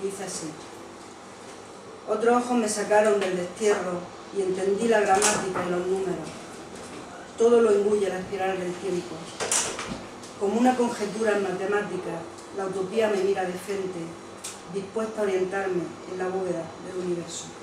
y dice así: otros ojos me sacaron del destierro y entendí la gramática y los números. Todo lo engulle la espiral del tiempo. Como una conjetura en matemáticas, la utopía me mira de frente, dispuesta a orientarme en la bóveda del universo.